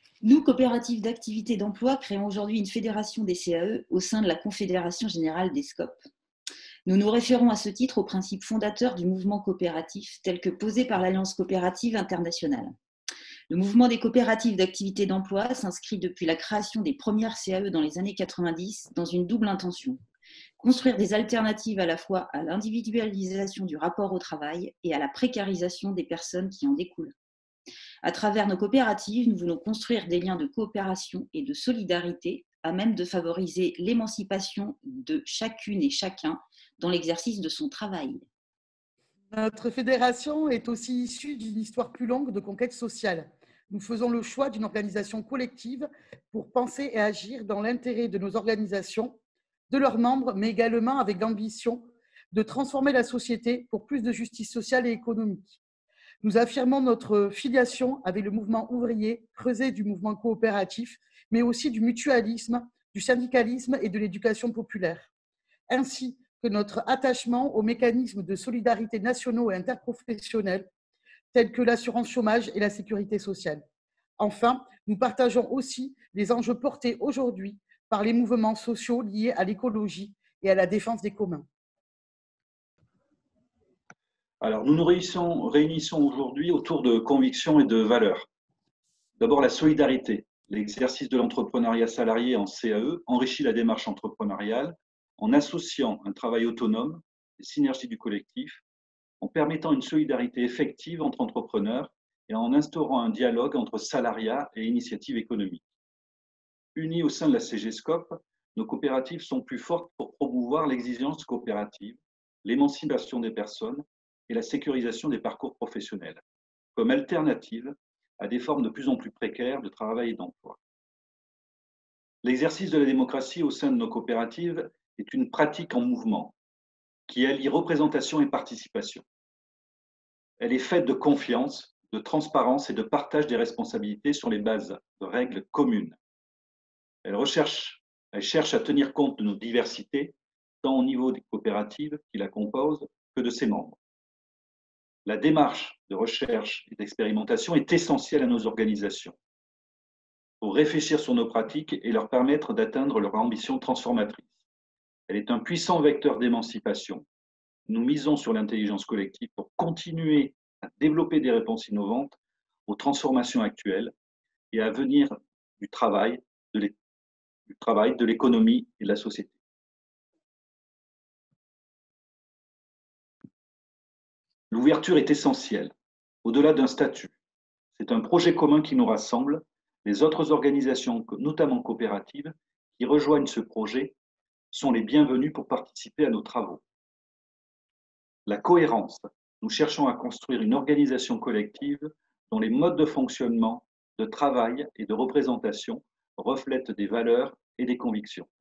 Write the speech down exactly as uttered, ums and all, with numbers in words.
Nous, coopératives d'activité d'emploi, créons aujourd'hui une fédération des C A E au sein de la Confédération générale des SCOP. Nous nous référons à ce titre aux principes fondateurs du mouvement coopératif tel que posé par l'Alliance coopérative internationale. Le mouvement des coopératives d'activité d'emploi s'inscrit depuis la création des premières C A E dans les années quatre-vingt-dix dans une double intention. Construire des alternatives à la fois à l'individualisation du rapport au travail et à la précarisation des personnes qui en découlent. À travers nos coopératives, nous voulons construire des liens de coopération et de solidarité à même de favoriser l'émancipation de chacune et chacun dans l'exercice de son travail. Notre fédération est aussi issue d'une histoire plus longue de conquête sociale. Nous faisons le choix d'une organisation collective pour penser et agir dans l'intérêt de nos organisations, de leurs membres, mais également avec l'ambition de transformer la société pour plus de justice sociale et économique. Nous affirmons notre filiation avec le mouvement ouvrier, creuset du mouvement coopératif, mais aussi du mutualisme, du syndicalisme et de l'éducation populaire. Ainsi que notre attachement aux mécanismes de solidarité nationaux et interprofessionnels, tels que l'assurance chômage et la sécurité sociale. Enfin, nous partageons aussi les enjeux portés aujourd'hui par les mouvements sociaux liés à l'écologie et à la défense des communs. Alors, nous nous réunissons, réunissons aujourd'hui autour de convictions et de valeurs. D'abord, la solidarité. L'exercice de l'entrepreneuriat salarié en C A E enrichit la démarche entrepreneuriale en associant un travail autonome, les synergies du collectif, en permettant une solidarité effective entre entrepreneurs et en instaurant un dialogue entre salariat et initiatives économiques. Unis au sein de la C G SCOP, nos coopératives sont plus fortes pour promouvoir l'exigence coopérative, l'émancipation des personnes et la sécurisation des parcours professionnels, comme alternative à des formes de plus en plus précaires de travail et d'emploi. L'exercice de la démocratie au sein de nos coopératives est une pratique en mouvement qui allie représentation et participation. Elle est faite de confiance, de transparence et de partage des responsabilités sur les bases de règles communes. Elle, recherche, elle cherche à tenir compte de nos diversités, tant au niveau des coopératives qui la composent que de ses membres. La démarche de recherche et d'expérimentation est essentielle à nos organisations pour réfléchir sur nos pratiques et leur permettre d'atteindre leur ambition transformatrice. Elle est un puissant vecteur d'émancipation. Nous misons sur l'intelligence collective pour continuer à développer des réponses innovantes aux transformations actuelles et à venir du travail, de l'économie et de la société. L'ouverture est essentielle, au-delà d'un statut. C'est un projet commun qui nous rassemble. Les autres organisations, notamment coopératives, qui rejoignent ce projet sont les bienvenus pour participer à nos travaux. La cohérence. Nous cherchons à construire une organisation collective dont les modes de fonctionnement, de travail et de représentation reflètent des valeurs et des convictions.